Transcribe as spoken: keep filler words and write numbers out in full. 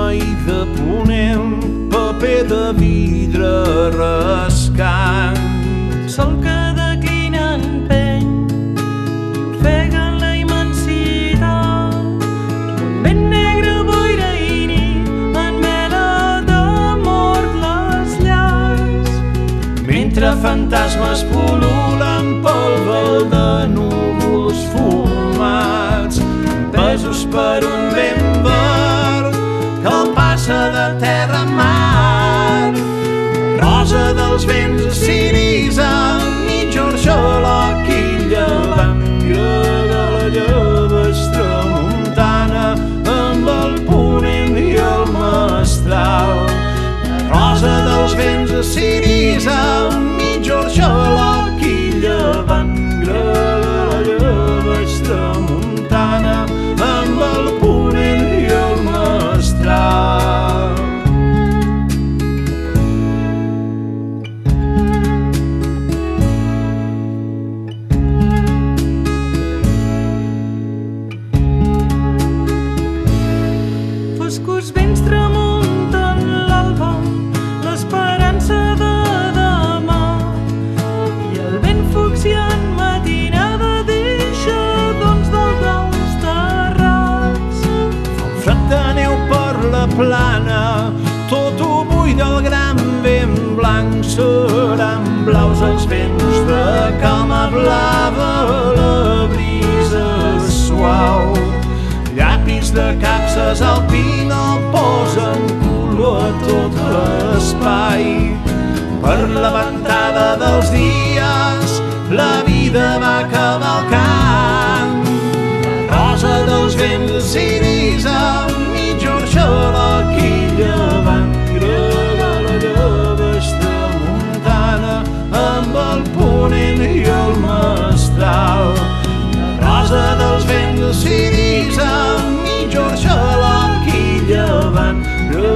noi de ponent, paper de vidre rascant. Sol que declina empeny, ofega en la immensitat. Un vent negre, boira i nit, enmela d'amor les llars. Mentre fantasmes pul·lulen pel vel de núvols fumats, empesos per un vent verd que el passa de terra a mar. Rosa dels vents assiris a mitja orxaloc i llevant, grega la llevestra muntana amb el ponent i el mestral. Rosa dels vents assiris a mitja orxaloc i llevant, grega la llevestra muntana amb el ponent i el mestral. Foscos vents tramunten l'alba, l'esperança de demà, i el vent fucsiant matinada deixa dons dels terrats. Fa un fred de neu per la plana, tot ho buida el gran vent blanc. Seran blaus els vents de calma blava, la brisa suau. Llapis de capses al pino posen color a tot l'espai. Per la ventada dels dies la vida va cavalcant. Rosa dels vents assiris a mitja orxaloc i llevant, grega la llevestra muntana amb el ponent i el mestral. Rosa dels vents assiris a mitja orxaloc i llevant,